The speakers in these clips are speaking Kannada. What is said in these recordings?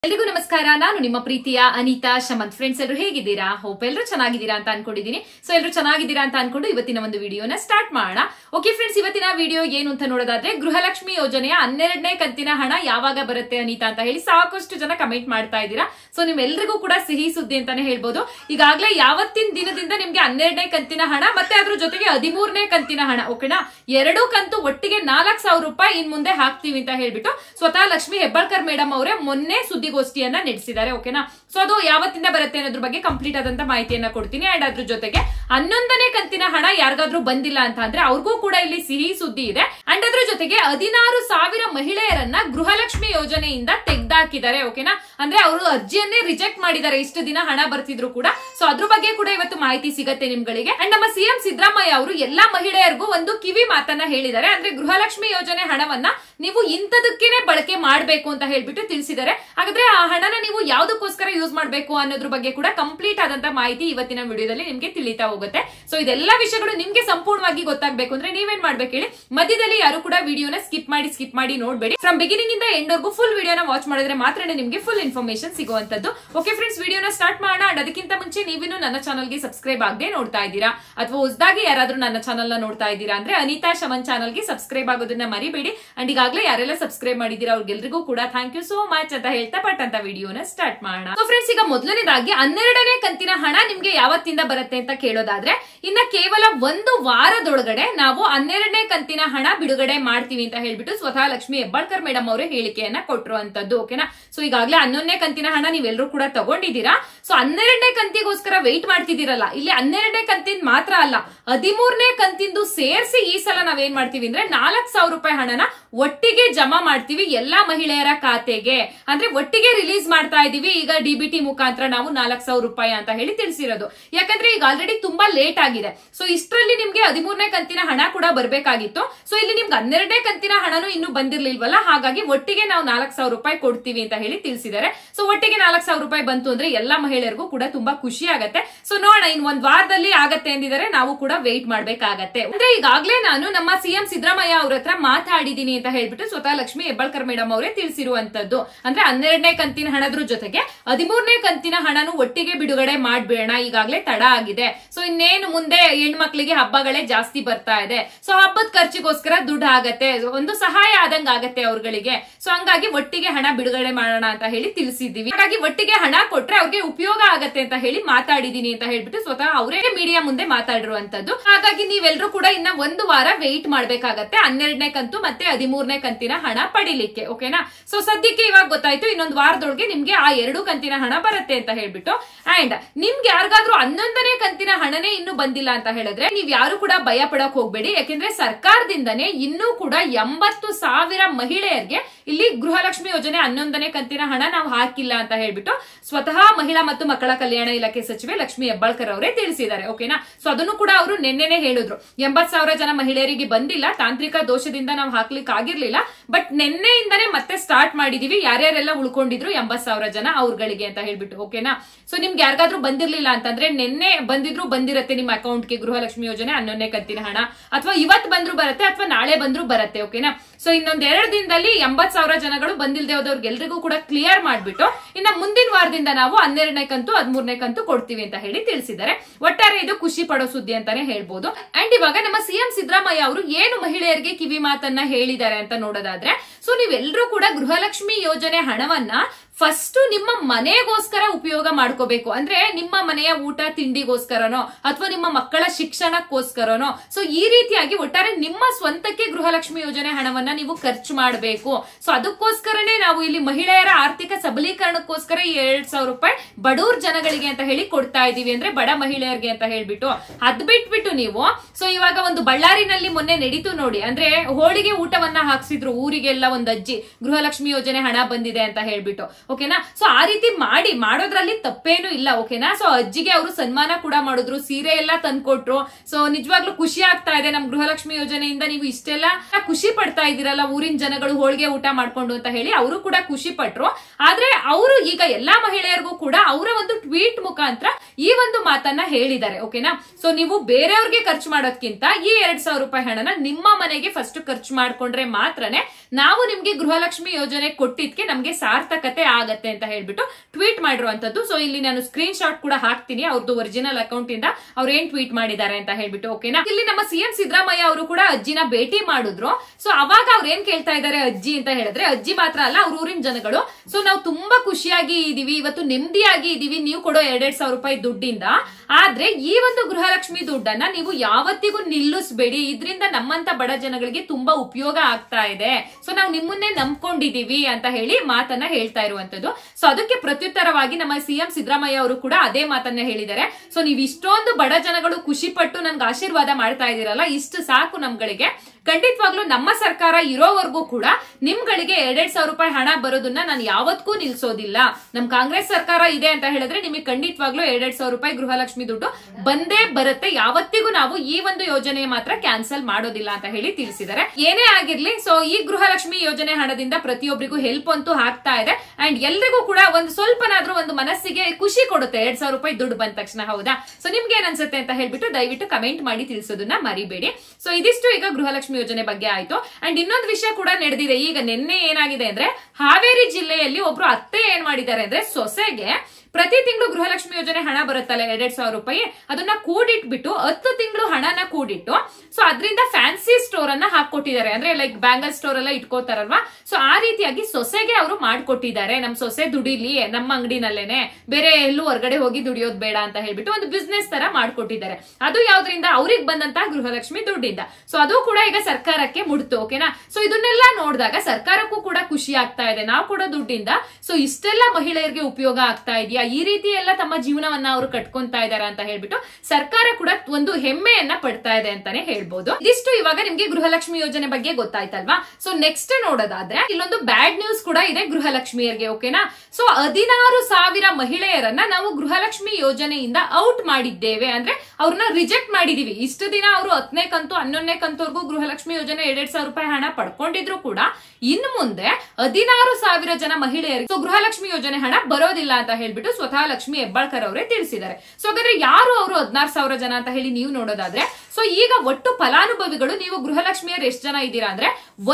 ಎಲ್ರಿಗೂ ನಮಸ್ಕಾರ. ನಾನು ನಿಮ್ಮ ಪ್ರೀತಿಯ ಅನಿತಾ ಶಮಂತ್. ಫ್ರೆಂಡ್ಸ್, ಎಲ್ಲರೂ ಹೇಗಿದ್ದೀರಾ? ಹೋಪ್ ಎಲ್ಲರೂ ಚೆನ್ನಾಗಿದ್ದೀರಾ ಅಂತ ಅನ್ಕೊಂಡಿದ್ದೀನಿ. ಸೊ ಎಲ್ಲರೂ ಚೆನ್ನಾಗಿದ್ದೀರಾ ಅಂತ ಅನ್ಕೊಂಡು ಇವತ್ತಿನ ಒಂದು ವಿಡಿಯೋನ ಸ್ಟಾರ್ಟ್ ಮಾಡೋಣ. ಓಕೆ ಫ್ರೆಂಡ್ಸ್, ಇವತ್ತಿನ ವಿಡಿಯೋ ಏನು ಅಂತ ನೋಡೋದಾದ್ರೆ, ಗೃಹಲಕ್ಷ್ಮಿ ಯೋಜನೆಯ 12ನೇ ಕಂತಿನ ಹಣ ಯಾವಾಗ ಬರುತ್ತೆ ಅನಿತಾ ಅಂತ ಹೇಳಿ ಸಾಕಷ್ಟು ಜನ ಕಮೆಂಟ್ ಮಾಡ್ತಾ ಇದ್ದೀರಾ. ಸೊ ನಿಮ್ಮೆಲ್ಲರಿಗೂ ಕೂಡ ಸಿಹಿ ಸುದ್ದಿ ಅಂತಾನೆ ಹೇಳ್ಬೋದು. ಈಗಾಗಲೇ ಯಾವತ್ತಿನ ದಿನದಿಂದ ನಿಮ್ಗೆ 12ನೇ ಕಂತಿನ ಹಣ ಮತ್ತೆ ಅದ್ರ ಜೊತೆಗೆ 13ನೇ ಕಂತಿನ ಹಣ, ಓಕೆನಾ, ಎರಡೂ ಕಂತು ಒಟ್ಟಿಗೆ 4,000 ರೂಪಾಯಿ ಇನ್ ಮುಂದೆ ಹಾಕ್ತೀವಿ ಅಂತ ಹೇಳ್ಬಿಟ್ಟು ಸ್ವತಃ ಲಕ್ಷ್ಮಿ ಹೆಬ್ಬಾಳ್ಕರ್ ಮೇಡಮ್ ಅವರೇ ಮೊನ್ನೆ ಸುದ್ದಿಗೋಷ್ಠಿಯನ್ನ ನಡೆಸಿದ್ದಾರೆ. ಓಕೆನಾ, ಸೊ ಅದು ಯಾವತ್ತಿಂದ ಬರುತ್ತೆ ಅನ್ನೋದ್ರ ಬಗ್ಗೆ ಕಂಪ್ಲೀಟ್ ಆದಂತ ಮಾಹಿತಿಯನ್ನ ಕೊಡ್ತೀನಿ. ಅಂಡ್ ಅದ್ರ ಜೊತೆಗೆ 11ನೇ ಕಂತಿನ ಹಣ ಯಾರಿಗಾದ್ರೂ ಬಂದಿಲ್ಲ ಅಂತ ಅಂದ್ರೆ ಅವ್ರಿಗೂ ಕೂಡ ಇಲ್ಲಿ ಸಿಹಿ ಸುದ್ದಿ ಇದೆ. ಅಂಡ್ ಅದ್ರ ಜೊತೆಗೆ 16,000 ಮಹಿಳೆಯರನ್ನ ಗೃಹಲಕ್ಷ್ಮಿ ಯೋಜನೆಯಿಂದ ತೆಗ್ದಾಕಿದ್ದಾರೆ. ಓಕೆನಾ, ಅಂದ್ರೆ ಅವರು ಅರ್ಜಿಯನ್ನೇ ರಿಜೆಕ್ಟ್ ಮಾಡಿದ್ದಾರೆ, ಇಷ್ಟು ದಿನ ಹಣ ಬರ್ತಿದ್ರು ಕೂಡ. ಸೊ ಅದ್ರ ಬಗ್ಗೆ ಕೂಡ ಇವತ್ತು ಮಾಹಿತಿ ಸಿಗತ್ತೆ ನಿಮ್ಗಳಿಗೆ. ಅಂಡ್ ನಮ್ಮ ಸಿಎಂ ಸಿದ್ದರಾಮಯ್ಯ ಅವರು ಎಲ್ಲಾ ಮಹಿಳೆಯರಿಗೂ ಒಂದು ಕಿವಿ ಮಾತನ್ನ ಹೇಳಿದ್ದಾರೆ. ಅಂದ್ರೆ ಗೃಹಲಕ್ಷ್ಮಿ ಯೋಜನೆ ಹಣವನ್ನ ನೀವು ಇಂಥದಕ್ಕೇನೆ ಬಳಕೆ ಮಾಡಬೇಕು ಅಂತ ಹೇಳ್ಬಿಟ್ಟು ತಿಳಿಸಿದ್ದಾರೆ. ಹಾಗಾದ್ರೆ ಆ ಹಣನ ನೀವು ಯಾವ್ದಕ್ಕೋಸ್ಕರ ಯೂಸ್ ಮಾಡಬೇಕು ಅನ್ನೋದ್ರ ಬಗ್ಗೆ ಕೂಡ ಕಂಪ್ಲೀಟ್ ಆದಂತ ಮಾಹಿತಿ ಇವತ್ತಿನ ವಿಡಿಯೋದಲ್ಲಿ ನಿಮ್ಗೆ ತಿಳಿತಾ ಹೋಗುತ್ತೆ. ಸೊ ಇದೆಲ್ಲ ವಿಷಯಗಳು ನಿಮ್ಗೆ ಸಂಪೂರ್ಣವಾಗಿ ಗೊತ್ತಾಗಬೇಕು ಅಂದ್ರೆ ನೀವೇನ್ ಮಾಡ್ಬೇಕು ಹೇಳಿ, ಮಧ್ಯದಲ್ಲಿ ಯಾರು ಕೂಡ ವಿಡಿಯೋನ ಸ್ಕಿಪ್ ಮಾಡಿ ನೋಡ್ಬೇಡಿ. ಫ್ರಮ್ ಬಿಗಿನಿಂಗ್ ಇಂದ ಎಂಡ್ ವರ್ಗೂ ಫುಲ್ ವಿಡಿಯೋನ ವಾಚ್ ಮಾಡಿದ್ರೆ ಮಾತ್ರ ನಿಮ್ಗೆ ಫುಲ್ ಇನ್ಫಾರ್ಮೇಶನ್ ಸಿಗುವಂತದ್ದು. ಓಕೆ ಫ್ರೆಂಡ್ಸ್, ವಿಡಿಯೋನ ಸ್ಟಾರ್ಟ್ ಮಾಡೋಣ. ಅಂಡ್ ಅದಕ್ಕಿಂತ ಮುಂಚೆ ನೀವಿನ್ನು ನನ್ನ ಚಾನಲ್ಗೆ ಸಬ್ಸ್ಕ್ರೈಬ್ ಆಗದೆ ನೋಡ್ತಾ ಇದ್ದೀರಾ ಅಥವಾ ಹೊಸದಾಗಿ ಯಾರಾದ್ರೂ ನನ್ನ ಚಾನಲ್ ನ ನೋಡ್ತಾ ಇದ್ದೀರಾ ಅಂದ್ರೆ ಅನಿತಾ ಶಮನ್ ಚಾನಲ್ಗೆ ಸಬ್ಸ್ಕ್ರೈಬ್ ಆಗೋದನ್ನ ಮರಿಬೇಡಿ. ಅಂಡ್ ಈಗಾಗಲೇ ಯಾರೆಲ್ಲ ಸಬ್ಸ್ಕ್ರೈಬ್ ಮಾಡಿದೀರಾ ಅವ್ರಿಗೆಲ್ರಿಗೂ ಕೂಡ ಥ್ಯಾಂಕ್ ಯು ಸೋ ಮಚ್ ಅಂತ ಹೇಳ್ತಾ ಪಟ್ ಅಂತ ವಿಡಿಯೋನ ಸ್ಟಾರ್ಟ್ ಮಾಡೋಣ. ಸೊ ಫ್ರೆಂಡ್ಸ್, ಈಗ ಮೊದಲನೇದಾಗಿ 12ನೇ ಕಂತಿನ ಹಣ ನಿಮ್ಗೆ ಯಾವತ್ತಿಂದ ಬರುತ್ತೆ ಅಂತ ಕೇಳೋದಾದ್ರೆ, ಇನ್ನ ಕೇವಲ ಒಂದು ವಾರದೊಳಗಡೆ ನಾವು 12ನೇ ಕಂತಿನ ಹಣ ಬಿಡುಗಡೆ ಮಾಡ್ತೀವಿ ಅಂತ ಹೇಳ್ಬಿಟ್ಟು ಸ್ವತಃ ಲಕ್ಷ್ಮಿ ಹೆಬ್ಬಾಳ್ಕರ್ ಮೇಡಮ್ ಅವರೇ ಹೇಳಿಕೆಯನ್ನ ಕೊಟ್ಟರು ಅಂತದ್ದು. ಓಕೆನಾ, ಸೊ ಈಗಾಗಲೇ 11ನೇ ಕಂತಿನ ಹಣ ನೀವೆಲ್ಲರೂ ಕೂಡ ತಗೊಂಡಿದ್ದೀರಾ. ಸೊ 12ನೇ ಕಂತಿಗೋಸ್ಕರ ವೆಯ್ಟ್ ಮಾಡ್ತಿದ್ದೀರಲ್ಲ, ಇಲ್ಲಿ 12ನೇ ಕಂತಿನ ಮಾತ್ರ ಅಲ್ಲ 13ನೇ ಕಂತಿಂದು ಸೇರಿಸಿ ಈ ಸಲ ನಾವೇನ್ ಮಾಡ್ತೀವಿ ಅಂದ್ರೆ 4,000 ರೂಪಾಯಿ ಹಣನ ಒಟ್ಟಿಗೆ ಜಮಾ ಮಾಡ್ತೀವಿ ಎಲ್ಲಾ ಮಹಿಳೆಯರ ಖಾತೆಗೆ. ಅಂದ್ರೆ ಒಟ್ಟಿಗೆ ರಿಲೀಸ್ ಮಾಡ್ತಾ ಇದೀವಿ ಈಗ ಡಿಬಿಟಿ ಮುಖಾಂತರ ನಾವು 4,000 ರೂಪಾಯಿ ಅಂತ ಹೇಳಿ ತಿಳಿಸಿರೋದು. ಯಾಕಂದ್ರೆ ಈಗ ಆಲ್ರೆಡಿ ತುಂಬಾ ಲೇಟ್ ಆಗಿದೆ. ಸೊ ಇಷ್ಟರಲ್ಲಿ ನಿಮ್ಗೆ 13ನೇ ಕಂತಿನ ಹಣ ಕೂಡ ಬರ್ಬೇಕಾಗಿತ್ತು. ಸೊ ಇಲ್ಲಿ ನಿಮ್ಗೆ 12ನೇ ಕಂತಿನ ಹಣನು ಇನ್ನು ಬಂದಿರ್ಲಿಲ್ವಲ್ಲ, ಹಾಗಾಗಿ ಒಟ್ಟಿಗೆ ನಾವು 4,000 ರೂಪಾಯಿ ಕೊಡ್ತೀವಿ ಅಂತ ಹೇಳಿ ತಿಳಿಸಿದ್ದಾರೆ. ಸೊ ಒಟ್ಟಿಗೆ 4,000 ರೂಪಾಯಿ ಬಂತು ಅಂದ್ರೆ ಎಲ್ಲಾ ಮಹಿಳೆಯರಿಗೂ ಕೂಡ ತುಂಬಾ ಖುಷಿ ಆಗತ್ತೆ. ಸೊ ನೋಡೋಣ, ಇನ್ ಒಂದ್ ವಾರದಲ್ಲಿ ಆಗತ್ತೆ ಎಂದಿದ್ದಾರೆ, ನಾವು ಕೂಡ ವೆಯ್ಟ್ ಮಾಡ್ಬೇಕಾಗತ್ತೆ. ಅಂದ್ರೆ ಈಗಾಗಲೇ ನಾನು ನಮ್ಮ ಸಿಎಂ ಸಿದ್ದರಾಮಯ್ಯ ಅವ್ರ ಹತ್ರ ಮಾತಾಡಿದೀನಿ ಅಂತ ಹೇಳ್ಬಿಟ್ಟು ಸ್ವತಃ ಲಕ್ಷ್ಮಿ ಹೆಬ್ಬಾಳ್ಕರ್ ಮೇಡಮ್ ಅವರೇ ತಿಳಿಸಿರುವಂತದ್ದು. ಅಂದ್ರೆ 12ನೇ ಕಂತಿನ ಹಣದ್ರ ಜೊತೆಗೆ 13ನೇ ಕಂತಿನ ಹಣನು ಒಟ್ಟಿಗೆ ಬಿಡುಗಡೆ ಮಾಡ್ಬೇಡ, ಈಗಾಗಲೇ ತಡ ಆಗಿದೆ. ಸೊ ಇನ್ನೇನು ಮುಂದೆ ಹೆಣ್ಮಕ್ಳಿಗೆ ಹಬ್ಬಗಳೇ ಜಾಸ್ತಿ ಬರ್ತಾ ಇದೆ. ಸೊ ಹಬ್ಬದ ಖರ್ಚಿಗೋಸ್ಕರ ದುಡ್ಡು ಆಗತ್ತೆ, ಒಂದು ಸಹಾಯ ಆದಂಗ ಆಗತ್ತೆ ಅವ್ರಗಳಿಗೆ. ಸೊ ಹಂಗಾಗಿ ಒಟ್ಟಿಗೆ ಹಣ ಬಿಡುಗಡೆ ಮಾಡೋಣ ಅಂತ ಹೇಳಿ ತಿಳಿಸಿದೀವಿ. ಹಾಗಾಗಿ ಒಟ್ಟಿಗೆ ಹಣ ಕೊಟ್ರೆ ಅವ್ರಿಗೆ ಉಪಯೋಗ ಆಗತ್ತೆ ಅಂತ ಹೇಳಿ ಮಾತಾಡಿದೀನಿ ಅಂತ ಹೇಳ್ಬಿಟ್ಟು ಸ್ವತಃ ಅವರೇ ಮೀಡಿಯಾ ಮುಂದೆ ಮಾತಾಡಿರುವಂತದ್ದು. ಹಾಗಾಗಿ ನೀವೆಲ್ಲರೂ ಕೂಡ ಇನ್ನ ಒಂದು ವಾರ ವೆಯ್ಟ್ ಮಾಡ್ಬೇಕಾಗತ್ತೆ 12ನೇ ಕಂತು ಮತ್ತೆ 13ನೇ ಕಂತಿನ ಹಣ ಪಡಿಲಿಕ್ಕೆ. ಓಕೆನಾ, ಸೊ ಸದ್ಯಕ್ಕೆ ಇವಾಗ ಗೊತ್ತಾಯ್ತು, ಇನ್ನೊಂದು ವಾರದೊಳಗೆ ನಿಮ್ಗೆ ಆ 2 ಕಂತಿನ ಹಣ ಬರುತ್ತೆ ಅಂತ ಹೇಳ್ಬಿಟ್ಟು. ಅಂಡ್ ನಿಮ್ಗೆ ಯಾರಿಗಾದ್ರೂ 11ನೇ ಕಂತಿನ ಹಣನೇ ಇನ್ನು ಬಂದಿಲ್ಲ ಅಂತ ಹೇಳಿದ್ರೆ ನೀವ್ ಯಾರು ಕೂಡ ಭಯ ಪಡಕ್ ಹೋಗ್ಬೇಡಿ. ಯಾಕೆಂದ್ರೆ ಸರ್ಕಾರದಿಂದನೇ ಇನ್ನೂ ಕೂಡ 80,000 ಮಹಿಳೆಯರಿಗೆ ಇಲ್ಲಿ ಗೃಹಲಕ್ಷ್ಮಿ ಯೋಜನೆ 11ನೇ ಕಂತಿನ ಹಣ ನಾವು ಹಾಕಿಲ್ಲ ಅಂತ ಹೇಳ್ಬಿಟ್ಟು ಸ್ವತಃ ಮಹಿಳಾ ಮತ್ತು ಮಕ್ಕಳ ಕಲ್ಯಾಣ ಇಲಾಖೆ ಸಚಿವೆ ಲಕ್ಷ್ಮಿ ಹೆಬ್ಬಾಳ್ಕರ್ ಅವರೇ ತಿಳಿಸಿದ್ದಾರೆ. ಓಕೆನಾ, ಸೊ ಅದನ್ನು ಕೂಡ ಅವರು ನಿನ್ನೆನೆ ಹೇಳಿದ್ರು. 80,000 ಜನ ಮಹಿಳೆಯರಿಗೆ ಬಂದಿಲ್ಲ, ತಾಂತ್ರಿಕ ದೋಷದಿಂದ ನಾವು ಹಾಕ್ಲಿಕ್ಕೆ ಆಗಿರ್ಲಿಲ್ಲ, ಬಟ್ ನಿನ್ನೆಯಿಂದನೇ ಮತ್ತೆ ಸ್ಟಾರ್ಟ್ ಮಾಡಿದೀವಿ, ಯಾರ್ಯಾರೆಲ್ಲ ಉಳ್ಕೊಂಡಿದ್ರು 80,000 ಜನ ಅವ್ರಗಳಿಗೆ ಅಂತ ಹೇಳ್ಬಿಟ್ಟು. ಓಕೆನಾ, ಸೊ ನಿಮ್ಗೆ ಯಾರಿಗಾದ್ರೂ ಬಂದಿರ್ಲಿಲ್ಲ ಅಂತಂದ್ರೆ ನಿನ್ನೆ ಬಂದಿದ್ರು ಬಂದಿರತ್ತೆ ನಿಮ್ಮ ಅಕೌಂಟ್ಗೆ ಗೃಹಲಕ್ಷ್ಮಿ ಯೋಜನೆ 11ನೇ ಕಂತಿನ ಹಣ, ಅಥವಾ ಇವತ್ತು ಬಂದ್ರು ಬರುತ್ತೆ ಅಥವಾ ನಾಳೆ ಬಂದ್ರು ಬರುತ್ತೆ. ಓಕೆನಾ, ಸೊ ಇನ್ನೊಂದ್ 2 ದಿನದಲ್ಲಿ 80,000 ಜನಗಳು ಬಂದಿಲ್ದೇ ಹೋದವ್ರಿಗೆಲ್ರಿಗೂ ಕೂಡ ಕ್ಲಿಯರ್ ಮಾಡ್ಬಿಟ್ಟು ಇನ್ನ ಮುಂದಿನ ವಾರದಿಂದ ನಾವು 12ನೇ ಕಂತು 13ನೇ ಕಂತು ಕೊಡ್ತೀವಿ ಅಂತ ಹೇಳಿ ತಿಳಿಸಿದ್ದಾರೆ. ಒಟ್ಟಾರೆ ಇದು ಖುಷಿ ಪಡೋ ಸುದ್ದಿ ಅಂತಾನೆ ಹೇಳ್ಬೋದು. ಅಂಡ್ ಇವಾಗ ನಮ್ಮ ಸಿಎಂ ಸಿದ್ದರಾಮಯ್ಯ ಅವರು ಏನು ಮಹಿಳೆಯರಿಗೆ ಕಿವಿ ಮಾತನ್ನ ಹೇಳಿದ್ದಾರೆ ಅಂತ ನೋಡೋದಾದ್ರೆ, ಸೊ ನೀವೆಲ್ಲರೂ ಕೂಡ ಗೃಹಲಕ್ಷ್ಮಿ ಯೋಜನೆ ಹಣವನ್ನ ಫಸ್ಟ್ ನಿಮ್ಮ ಮನೆಗೋಸ್ಕರ ಉಪಯೋಗ ಮಾಡ್ಕೋಬೇಕು. ಅಂದ್ರೆ ನಿಮ್ಮ ಮನೆಯ ಊಟ ತಿಂಡಿಗೋಸ್ಕರನೋ ಅಥವಾ ನಿಮ್ಮ ಮಕ್ಕಳ ಶಿಕ್ಷಣಕ್ಕೋಸ್ಕರನೋ, ಸೊ ಈ ರೀತಿಯಾಗಿ ಒಟ್ಟಾರೆ ನಿಮ್ಮ ಸ್ವಂತಕ್ಕೆ ಗೃಹಲಕ್ಷ್ಮಿ ಯೋಜನೆ ಹಣವನ್ನ ನೀವು ಖರ್ಚು ಮಾಡಬೇಕು. ಸೊ ಅದಕ್ಕೋಸ್ಕರನೇ ನಾವು ಇಲ್ಲಿ ಮಹಿಳೆಯರ ಆರ್ಥಿಕ ಸಬಲೀಕರಣಕ್ಕೋಸ್ಕರ 2,000 ರೂಪಾಯಿ ಬಡವ್ರ ಜನಗಳಿಗೆ ಅಂತ ಹೇಳಿ ಕೊಡ್ತಾ ಇದೀವಿ, ಅಂದ್ರೆ ಬಡ ಮಹಿಳೆಯರಿಗೆ ಅಂತ ಹೇಳ್ಬಿಟ್ಟು. ಅದ್ ಬಿಟ್ಬಿಟ್ಟು ನೀವು ಸೊ ಇವಾಗ ಒಂದು ಬಳ್ಳಾರಿನಲ್ಲಿ ಮೊನ್ನೆ ನಡೀತು ನೋಡಿ, ಅಂದ್ರೆ ಹೋಳಿಗೆ ಊಟವನ್ನ ಹಾಕ್ಸಿದ್ರು ಊರಿಗೆಲ್ಲ ಒಂದು ಅಜ್ಜಿ, ಗೃಹಲಕ್ಷ್ಮಿ ಯೋಜನೆ ಹಣ ಬಂದಿದೆ ಅಂತ ಹೇಳ್ಬಿಟ್ಟು. ಓಕೆನಾ, ಸೊ ಆ ರೀತಿ ಮಾಡೋದ್ರಲ್ಲಿ ತಪ್ಪೇನು ಇಲ್ಲ. ಓಕೆನಾ, ಸೊ ಅಜ್ಜಿಗೆ ಅವರು ಸನ್ಮಾನ ಕೂಡ ಮಾಡಿದ್ರು, ಸೀರೆ ಎಲ್ಲ ತಂದ್ಕೊಟ್ರು. ಸೊ ನಿಜವಾಗ್ಲೂ ಖುಷಿ ಆಗ್ತಾ ಇದೆ, ನಮ್ ಗೃಹಲಕ್ಷ್ಮಿ ಯೋಜನೆಯಿಂದ ನೀವು ಇಷ್ಟೆಲ್ಲ ಖುಷಿ ಪಡ್ತಾ ಇದೀರಲ್ಲ ಊರಿನ ಜನಗಳು ಹೋಳಿಗೆ ಊಟ ಮಾಡ್ಕೊಂಡು ಅಂತ ಹೇಳಿ ಅವರು ಕೂಡ ಖುಷಿ ಪಟ್ರು. ಆದ್ರೆ ಅವರು ಈಗ ಎಲ್ಲಾ ಮಹಿಳೆಯರಿಗೂ ಕೂಡ ಅವರ ಒಂದು ಟ್ವೀಟ್ ಮುಖಾಂತರ ಈ ಒಂದು ಮಾತನ್ನ ಹೇಳಿದ್ದಾರೆ. ಓಕೆನಾ, ಸೊ ನೀವು ಬೇರೆಯವ್ರಿಗೆ ಖರ್ಚು ಮಾಡೋದ್ಕಿಂತ ಈ 2,000 ರೂಪಾಯಿ ಹಣನ ನಿಮ್ಮ ಮನೆಗೆ ಫಸ್ಟ್ ಖರ್ಚು ಮಾಡ್ಕೊಂಡ್ರೆ ಮಾತ್ರನೇ ನಾವು ನಿಮ್ಗೆ ಗೃಹಲಕ್ಷ್ಮಿ ಯೋಜನೆ ಕೊಟ್ಟಿದ್ಕೆ ನಮ್ಗೆ ಸಾರ್ಥಕತೆ ಆಗತ್ತೆ ಅಂತ ಹೇಳ್ಬಿಟ್ಟು ಟ್ವೀಟ್ ಮಾಡಿರುವಂತದ್ದು. ಸೊ ಇಲ್ಲಿ ನಾನು ಸ್ಕ್ರೀನ್ ಶಾಟ್ ಕೂಡ ಹಾಕ್ತೀನಿ ಅವ್ರದ್ದು ಒರಿಜಿನಲ್ ಅಕೌಂಟ್ ಇಂದ ಅವ್ರು ಏನ್ ಟ್ವೀಟ್ ಮಾಡಿದ್ದಾರೆ ಅಂತ ಹೇಳ್ಬಿಟ್ಟು. ಓಕೆನಾ, ಇಲ್ಲಿ ನಮ್ಮ ಸಿಎಂ ಸಿದ್ದರಾಮಯ್ಯ ಅವರು ಕೂಡ ಅಜ್ಜಿನ ಭೇಟಿ ಮಾಡಿದ್ರು. ಸೊ ಅವಾಗ ಅವ್ರು ಏನ್ ಕೇಳ್ತಾ ಇದ್ದಾರೆ ಅಜ್ಜಿ ಅಂತ ಹೇಳಿದ್ರೆ, ಅಜ್ಜಿ ಮಾತ್ರ ಅಲ್ಲ ಅವ್ರ ಊರಿನ ಜನಗಳು, ಸೊ ನಾವು ತುಂಬಾ ಖುಷಿಯಾಗಿ ಇದೀವಿ, ಇವತ್ತು ನೆಮ್ಮದಿಯಾಗಿ ಇದೀವಿ ನೀವು ಕೊಡೋ 2,000 ರೂಪಾಯಿ ದುಡ್ಡಿಂದ. ಆದ್ರೆ ಈ ಒಂದು ಗೃಹಲಕ್ಷ್ಮಿ ದುಡ್ಡನ್ನ ನೀವು ಯಾವತ್ತಿಗೂ ನಿಲ್ಲಿಸಬೇಡಿ, ಇದರಿಂದ ನಮ್ಮಂತ ಬಡ ಜನಗಳಿಗೆ ತುಂಬಾ ಉಪಯೋಗ ಆಗ್ತಾ ಇದೆ. ಸೊ ನಾವು ನಿಮ್ಮನ್ನೇ ನಂಬ್ಕೊಂಡಿದೀವಿ ಅಂತ ಹೇಳಿ ಮಾತನ್ನ ಹೇಳ್ತಾ ಇರುವಂತದ್ದು. ಸೊ ಅದಕ್ಕೆ ಪ್ರತ್ಯುತ್ತರವಾಗಿ ನಮ್ಮ ಸಿಎಂ ಸಿದ್ದರಾಮಯ್ಯ ಅವರು ಕೂಡ ಅದೇ ಮಾತನ್ನ ಹೇಳಿದ್ದಾರೆ. ಸೊ ನೀವು ಇಷ್ಟೊಂದು ಬಡ ಜನಗಳು ಖುಷಿ ಪಟ್ಟು ನನ್ಗೆ ಆಶೀರ್ವಾದ ಮಾಡ್ತಾ ಇದೀರಲ್ಲ, ಇಷ್ಟು ಸಾಕು ನಮ್ಗಳಿಗೆ. ಖಂಡಿತವಾಗ್ಲೂ ನಮ್ಮ ಸರ್ಕಾರ ಇರೋವರೆಗೂ ಕೂಡ ನಿಮ್ಗಳಿಗೆ 2,000 ರೂಪಾಯಿ ಹಣ ಬರೋದನ್ನ ನಾನು ಯಾವತ್ತೂ ನಿಲ್ಸೋದಿಲ್ಲ. ನಮ್ ಕಾಂಗ್ರೆಸ್ ಸರ್ಕಾರ ಇದೆ ಅಂತ ಹೇಳಿದ್ರೆ ನಿಮಗೆ ಖಂಡಿತವಾಗ್ಲೂ 2,000 ರೂಪಾಯಿ ಗೃಹಲಕ್ಷ್ಮಿ ದುಡ್ಡು ಬಂದೇ ಬರುತ್ತೆ. ಯಾವತ್ತಿಗೂ ನಾವು ಈ ಒಂದು ಯೋಜನೆ ಮಾತ್ರ ಕ್ಯಾನ್ಸಲ್ ಮಾಡೋದಿಲ್ಲ ಅಂತ ಹೇಳಿ ತಿಳಿಸಿದ್ದಾರೆ. ಏನೇ ಆಗಿರ್ಲಿ, ಸೊ ಈ ಗೃಹಲಕ್ಷ್ಮಿ ಯೋಜನೆ ಹಣದಿಂದ ಪ್ರತಿಯೊಬ್ಬರಿಗೂ ಹೆಲ್ಪ್ ಅಂತೂ ಆಗ್ತಾ ಇದೆ. ಅಂಡ್ ಎಲ್ರಿಗೂ ಕೂಡ ಒಂದು ಸ್ವಲ್ಪನಾದ್ರೂ ಒಂದು ಮನಸ್ಸಿಗೆ ಖುಷಿ ಕೊಡುತ್ತೆ 2,000 ರೂಪಾಯಿ ದುಡ್ಡು ಬಂದ ತಕ್ಷಣ. ಹೌದಾ? ಸೊ ನಿಮ್ಗೆ ಏನ್ ಅನ್ಸುತ್ತೆ ಅಂತ ಹೇಳ್ಬಿಟ್ಟು ದಯವಿಟ್ಟು ಕಮೆಂಟ್ ಮಾಡಿ ತಿಳಿಸೋದನ್ನ ಮರಿಬೇಡಿ. ಸೊ ಇದಿಷ್ಟು ಈಗ ಗೃಹಲಕ್ಷ್ಮಿ ಯೋಜನೆ ಬಗ್ಗೆ ಆಯ್ತು. ಅಂಡ್ ಇನ್ನೊಂದು ವಿಷಯ ಕೂಡ ನಡೆದಿದೆ. ಈಗ ನಿನ್ನೆ ಏನಾಗಿದೆ ಅಂದ್ರೆ, ಹಾವೇರಿ ಜಿಲ್ಲೆಯಲ್ಲಿ ಒಬ್ರು ಅತ್ತೆ ಏನ್ ಮಾಡಿದ್ದಾರೆ ಅಂದ್ರೆ, ಸೊಸೆಗೆ ಪ್ರತಿ ತಿಂಗಳು ಗೃಹಲಕ್ಷ್ಮಿ ಯೋಜನೆ ಹಣ ಬರುತ್ತಲ್ಲ 2,000 ರೂಪಾಯಿ, ಅದನ್ನ ಕೂಡಿಟ್ಬಿಟ್ಟು 10 ತಿಂಗಳು ಹಣನ ಕೂಡಿಟ್ಟು ಸೊ ಅದರಿಂದ ಫ್ಯಾನ್ಸಿ ಸ್ಟೋರ್ ಅನ್ನ ಹಾಕೊಟ್ಟಿದ್ದಾರೆ. ಅಂದ್ರೆ ಲೈಕ್ ಬ್ಯಾಂಗಲ್ ಸ್ಟೋರ್ ಎಲ್ಲ ಇಟ್ಕೋತಾರಲ್ವಾ, ಸೊ ಆ ರೀತಿಯಾಗಿ ಸೊಸೆಗೆ ಅವರು ಮಾಡ್ಕೊಟ್ಟಿದ್ದಾರೆ. ನಮ್ ಸೊಸೆ ದುಡಿಲಿ ನಮ್ಮ ಅಂಗಡಿನಲ್ಲೇನೆ, ಬೇರೆ ಎಲ್ಲೂ ಹೊರಗಡೆ ಹೋಗಿ ದುಡಿಯೋದ್ ಬೇಡ ಅಂತ ಹೇಳ್ಬಿಟ್ಟು ಒಂದು ಬಿಸ್ನೆಸ್ ತರ ಮಾಡ್ಕೊಟ್ಟಿದ್ದಾರೆ. ಅದು ಯಾವ್ದ್ರಿಂದ? ಅವ್ರಿಗೆ ಬಂದಂತ ಗೃಹಲಕ್ಷ್ಮಿ ದುಡ್ಡಿಂದ. ಸೊ ಅದು ಕೂಡ ಈಗ ಸರ್ಕಾರಕ್ಕೆ ಮುಡ್ತು. ಓಕೆನಾ? ಸೊ ಇದನ್ನೆಲ್ಲ ನೋಡಿದಾಗ ಸರ್ಕಾರಕ್ಕೂ ಕೂಡ ಖುಷಿ ಆಗ್ತಾ ಇದೆ. ನಾವು ಕೊಡೋ ದುಡ್ಡಿಂದ ಸೊ ಇಷ್ಟೆಲ್ಲ ಮಹಿಳೆಯರಿಗೆ ಉಪಯೋಗ ಆಗ್ತಾ ಇದೆಯಾ, ಈ ರೀತಿ ಎಲ್ಲ ತಮ್ಮ ಜೀವನವನ್ನ ಅವರು ಕಟ್ಕೊಂತಾ ಇದಾರೆ ಅಂತ ಹೇಳ್ಬಿಟ್ಟು ಸರ್ಕಾರ ಕೂಡ ಒಂದು ಹೆಮ್ಮೆಯನ್ನ ಪಡ್ತಾ ಇದೆ ಅಂತಾನೆ ಹೇಳ್ಬೋದು. ಇದಿಷ್ಟು ಇವಾಗ ನಿಮ್ಗೆ ಗೃಹಲಕ್ಷ್ಮಿ ಯೋಜನೆ ಬಗ್ಗೆ ಗೊತ್ತಾಯ್ತಲ್ವಾ? ಸೊ ನೆಕ್ಸ್ಟ್ ನೋಡೋದಾದ್ರೆ ಇಲ್ಲೊಂದು ಬ್ಯಾಡ್ ನ್ಯೂಸ್ ಕೂಡ ಇದೆ ಗೃಹಲಕ್ಷ್ಮಿಯರಿಗೆ. ಓಕೆನಾ? ಸೊ 16,000 ಮಹಿಳೆಯರನ್ನ ನಾವು ಗೃಹಲಕ್ಷ್ಮಿ ಯೋಜನೆಯಿಂದ ಔಟ್ ಮಾಡಿದ್ದೇವೆ. ಅಂದ್ರೆ ಅವ್ರನ್ನ ರಿಜೆಕ್ಟ್ ಮಾಡಿದೀವಿ. ಇಷ್ಟು ದಿನ ಅವರು 10ನೇ ಕಂತು 11ನೇ ಕಂತವರೆಗೂ ಗೃಹಲಕ್ಷ್ಮಿ ಯೋಜನೆ 2,000 ರೂಪಾಯಿ ಹಣ ಪಡ್ಕೊಂಡಿದ್ರು ಕೂಡ ಇನ್ನು ಮುಂದೆ 16,000 ಜನ ಮಹಿಳೆಯರಿಗೆ ಗೃಹಲಕ್ಷ್ಮಿ ಯೋಜನೆ ಹಣ ಬರೋದಿಲ್ಲ ಅಂತ ಹೇಳ್ಬಿಟ್ಟು ಸ್ವತಃ ಲಕ್ಷ್ಮಿ ಹೆಬ್ಬಾಳ್ಕರ್ ಅವರೇ ತಿಳಿಸಿದ್ದಾರೆ. ಸೊ ಹಾಗಾದ್ರೆ ಯಾರು ಅವರು 16,000 ಜನ ಅಂತ ಹೇಳಿ ನೀವು ನೋಡೋದಾದ್ರೆ, ಸೊ ಈಗ ಒಟ್ಟು ಫಲಾನುಭವಿಗಳು ನೀವು ಗೃಹಲಕ್ಷ್ಮಿಯರು ಎಷ್ಟು ಜನ ಇದ್ದೀರಾ ಅಂದ್ರೆ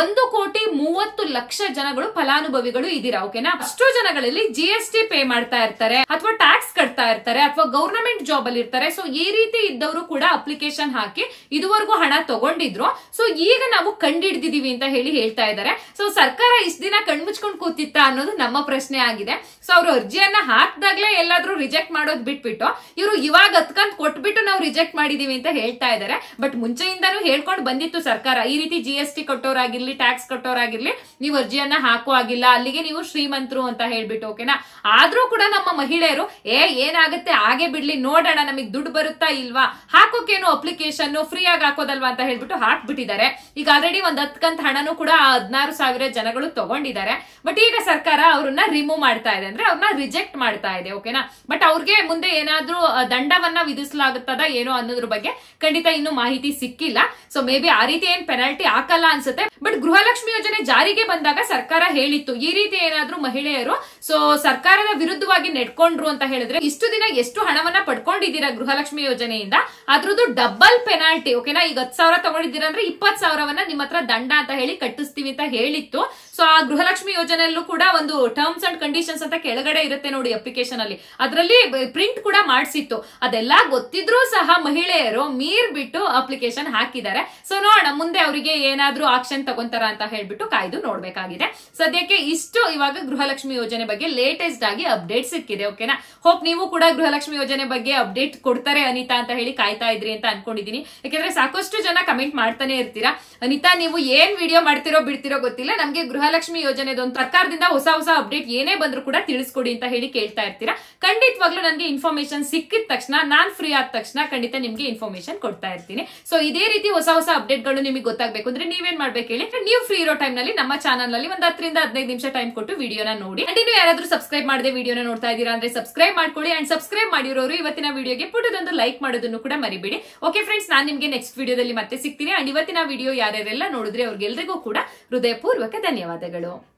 1,30,00,000 ಜನಗಳು ಫಲಾನುಭವಿಗಳು ಇದ್ದೀರಾ. ಓಕೆನಾ? ಅಷ್ಟು ಜನಗಳಲ್ಲಿ GST ಪೇ ಮಾಡ್ತಾ ಇರ್ತಾರೆ, ಅಥವಾ ಟ್ಯಾಕ್ಸ್ ಕಟ್ತಾ ಇರ್ತಾರೆ, ಅಥವಾ ಗವರ್ನಮೆಂಟ್ ಜಾಬ್ ಅಲ್ಲಿ ಇರ್ತಾರೆ. ಸೊ ಈ ರೀತಿ ಇದ್ದವರು ಕೂಡ ಅಪ್ಲಿಕೇಶನ್ ಹಾಕಿ ಇದುವರೆಗೂ ಹಣ ತಗೊಂಡಿದ್ರು. ಸೊ ಈಗ ನಾವು ಕಂಡಿಡ್ದಿದೀವಿ ಅಂತ ಹೇಳಿ ಹೇಳ್ತಾ ಇದ್ದಾರೆ. ಸೊ ಸರ್ಕಾರ ಇಷ್ಟ ದಿನ ಕಣ್ಮುಚ್ಕೊಂಡು ಕೂತಿತ್ತ ಅನ್ನೋದು ನಮ್ಮ ಪ್ರಶ್ನೆ ಆಗಿದೆ. ಸೊ ಅವರು ಅರ್ಜಿಯನ್ನ ಹಾಕ್ದಾಗ್ಲೇ ಎಲ್ಲಾದ್ರೂ ರಿಜೆಕ್ಟ್ ಮಾಡೋದ್ ಬಿಟ್ಬಿಟ್ಟು ಇವರು ಇವಾಗ ಹತ್ಕಂತ ಕೊಟ್ಬಿಟ್ಟು ನಾವು ರಿಜೆಕ್ಟ್ ಮಾಡಿದೀವಿ ಅಂತ ಹೇಳ್ತಾ ಇದ್ದಾರೆ. ಬಟ್ ಮುಂಚೆಯಿಂದಾನು ಹೇಳ್ಕೊಂಡು ಬಂದಿತ್ತು ಸರ್ಕಾರ, ಈ ರೀತಿ GST ಕಟ್ಟೋರಾಗಿರ್ಲಿ, ಟ್ಯಾಕ್ಸ್ ಕಟ್ಟೋರಾಗಿರ್ಲಿ, ನೀವು ಅರ್ಜಿಯನ್ನ ಹಾಕೋ ಆಗಿಲ್ಲ, ಅಲ್ಲಿಗೆ ನೀವು ಶ್ರೀಮಂತರು ಅಂತ ಹೇಳ್ಬಿಟ್ಟು. ಓಕೆನಾ? ಆದ್ರೂ ಕೂಡ ನಮ್ಮ ಮಹಿಳೆಯರು ಏನಾಗುತ್ತೆ ಹಾಗೆ ಬಿಡ್ಲಿ, ನೋಡೋಣ ನಮಗ್ ದುಡ್ಡು ಬರುತ್ತಾ ಇಲ್ವಾ, ಹಾಕೋಕೇನು ಅಪ್ಲಿಕೇಶನ್ ಫ್ರೀ ಆಗಿ ಹಾಕೋದಲ್ವಾ ಅಂತ ಹೇಳ್ಬಿಟ್ಟು ಹಾಕ್ಬಿಟ್ಟಿದ್ದಾರೆ. ಈಗ ಆಲ್ರೆಡಿ ಒಂದ್ 10 ಕಂತ ಹಣನೂ ಕೂಡ 16,000 ಜನಗಳು ತಗೊಂಡಿದ್ದಾರೆ. ಬಟ್ ಈಗ ಸರ್ಕಾರ ಅವ್ರನ್ನ ರಿಮೂವ್ ಮಾಡ್ತಾ ಇದೆ, ಅಂದ್ರೆ ಅವ್ರನ್ನ ರಿಜೆಕ್ಟ್ ಮಾಡ್ತಾ ಇದೆ. ಓಕೆನಾ? ಬಟ್ ಅವ್ರಿಗೆ ಮುಂದೆ ಏನಾದ್ರೂ ದಂಡವನ್ನ ವಿಧಿಸಲಾಗುತ್ತದ ಏನೋ ಅನ್ನೋದ್ರ ಬಗ್ಗೆ ಖಂಡಿತ ಇನ್ನು ಮಾಹಿತಿ ಸಿಕ್ಕಿಲ್ಲ. ಸೊ ಮೇ ಬಿ ಆ ರೀತಿ ಏನ್ ಪೆನಾಲ್ಟಿ ಹಾಕಲ್ಲ ಅನ್ಸುತ್ತೆ. ಬಟ್ ಗೃಹಲಕ್ಷ್ಮಿ ಯೋಜನೆ ಜಾರಿಗೆ ಬಂದಾಗ ಸರ್ಕಾರ ಹೇಳಿತ್ತು, ಈ ರೀತಿ ಏನಾದ್ರೂ ಮಹಿಳೆಯರು ಸೊ ಸರ್ಕಾರದ ವಿರುದ್ಧವಾಗಿ ನೆಡ್ಕೊಂಡ್ರು ಅಂತ ಹೇಳಿದ್ರೆ ಇಷ್ಟು ದಿನ ಎಷ್ಟು ಹಣವನ್ನ ಪಡ್ಕೊಂಡಿದ್ದೀರಾ ಗೃಹಲಕ್ಷ್ಮಿ ಯೋಜನೆಯಿಂದ ಅದ್ರದ್ದು ಡಬಲ್ ಪೆನಾಲ್ಟಿ. ಓಕೆನಾ? ಈಗ 10,000 ತಗೊಂಡಿದ್ದೀರಾ ಅಂದ್ರೆ 20,000ವನ್ನ ನಿಮ್ಮ ಹತ್ರ ದಂಡ ಅಂತ ಹೇಳಿ ಕಟ್ಟಿಸ್ತೀವಿ ಅಂತ ಹೇಳಿತ್ತು. ಸೊ ಆ ಗೃಹಲಕ್ಷ್ಮಿ ಯೋಜನೆಯಲ್ಲೂ ಕೂಡ ಒಂದು ಟರ್ಮ್ಸ್ ಅಂಡ್ ಕಂಡೀಷನ್ಸ್ ಅಂತ ಕೆಳಗಡೆ ಇರುತ್ತೆ ನೋಡಿ ಅಪ್ಲಿಕೇಶನ್ ಅಲ್ಲಿ, ಅದರಲ್ಲಿ ಪ್ರಿಂಟ್ ಕೂಡ ಮಾಡಿಸಿತ್ತು. ಅದೆಲ್ಲ ಗೊತ್ತಿದ್ರೂ ಸಹ ಮಹಿಳೆಯರು ಮೀರ್ ಬಿಟ್ಟು ಅಪ್ಲಿಕೇಶನ್ ಹಾಕಿದ್ದಾರೆ. ಸೊ ನೋಡೋಣ ಮುಂದೆ ಅವರಿಗೆ ಏನಾದ್ರೂ ಆಕ್ಷನ್ ತಗೊಂತಾರ ಅಂತ ಹೇಳ್ಬಿಟ್ಟು ಕಾಯ್ದು ನೋಡ್ಬೇಕಾಗಿದೆ. ಸದ್ಯಕ್ಕೆ ಇಷ್ಟು ಇವಾಗ ಗೃಹಲಕ್ಷ್ಮಿ ಯೋಜನೆ ಬಗ್ಗೆ ಲೇಟೆಸ್ಟ್ ಆಗಿ ಅಪ್ಡೇಟ್ ಸಿಕ್ಕಿದೆ. ಓಕೆನಾ? ಹೋಪ್ ನೀವು ಕೂಡ ಗೃಹಲಕ್ಷ್ಮಿ ಯೋಜನೆ ಬಗ್ಗೆ ಅಪ್ಡೇಟ್ ಕೊಡ್ತಾರೆ ಅನಿತಾ ಅಂತ ಹೇಳಿ ಕಾಯ್ತಾ ಇದ್ರಿ ಅಂತ ಅನ್ಕೊಂಡಿದೀನಿ. ಯಾಕಂದ್ರೆ ಸಾಕಷ್ಟು ಜನ ಕಮೆಂಟ್ ಮಾಡ್ತಾನೆ ಇರ್ತೀರಾ, ಅನಿತಾ ನೀವು ಏನ್ ವಿಡಿಯೋ ಮಾಡ್ತಿರೋ ಬಿಡ್ತಿರೋ ಗೊತ್ತಿಲ್ಲ, ನಮ್ಗೆ ಗೃಹಲಕ್ಷ್ಮಿ ಯೋಜನೆದೊಂದು ಸರ್ಕಾರದಿಂದ ಹೊಸ ಹೊಸ ಅಪ್ಡೇಟ್ ಏನೇ ಬಂದ್ರು ಕೂಡ ತಿಳಿಸ್ಕೊಡಿ ಅಂತ ಹೇಳಿ ಕೇಳ್ತಾ ಇರ್ತೀರಾ. ಖಂಡಿತವಾಗ್ಲೂ ನನಗೆ ಇನ್ಫಾರ್ಮೇಶನ್ ಸಿಕ್ಕಿದ ತಕ್ಷಣ, ನಾನ್ ಫ್ರೀ ಆದ ತಕ್ಷಣ ಖಂಡಿತ ನಿಮ್ಗೆ ಇನ್ಫಾರ್ಮೇಶನ್ ಕೊಡ್ತಾ ಇರ್ತೀನಿ. ಸೊ ಇದೇ ರೀತಿ ಹೊಸ ಹೊಸ ಅಪ್ಡೇಟ್ ಗಳು ನಿಮಗೆ ಗೊತ್ತಾಗಬೇಕು ಅಂದ್ರೆ ನೀವೇನ್ ಮಾಡ್ಬೇಕು ಹೇಳಿ, ನೀವು ಫ್ರೀ ಇರೋ ಟೈಮ್ ನಲ್ಲಿ ನಮ್ಮ ಚಾನಲ್ ನಲ್ಲಿ ಒಂದು 10 ರಿಂದ 15 ನಿಮಿಷ ಟೈಮ್ ಕೊಟ್ಟು ವಿಡಿಯೋನ ನೋಡಿ. ಅಂಡ್ ಇನ್ನು ಯಾರಾದ್ರೂ ಸಬ್ಸ್ಕ್ರೈಬ್ ಮಾಡದೆ ವಿಡಿಯೋನ ನೋಡ್ತಾ ಇದೀರಾ ಅಂದ್ರೆ ಸಬ್ಸ್ಕ್ರೈಬ್ ಮಾಡ್ಕೊಳ್ಳಿ. ಅಂಡ್ ಸಬ್ಸ್ಕ್ರೈಬ್ ಮಾಡಿರೋರು ಇವತ್ತಿನ ವಿಡಿಯೋಗೆ ಪುಟ್ಟದೊಂದು ಲೈಕ್ ಮಾಡೋದನ್ನು ಕೂಡ ಮರಿಬೇಡಿ. ಓಕೆ ಫ್ರೆಂಡ್ಸ್, ನಾನು ನಿಮ್ಗೆ ನೆಕ್ಸ್ಟ್ ವಿಡಿಯೋದಲ್ಲಿ ಮತ್ತೆ ಸಿಗ್ತೀನಿ. ಅಂಡ್ ಇವತ್ತಿನ ವಿಡಿಯೋ ಯಾರ್ಯಾರೆಲ್ಲ ನೋಡಿದ್ರೆ ಅವ್ರಿಗೆಲ್ಲರಿಗೂ ಕೂಡ ಹೃದಯಪೂರ್ವಕ ಧನ್ಯವಾದಗಳು.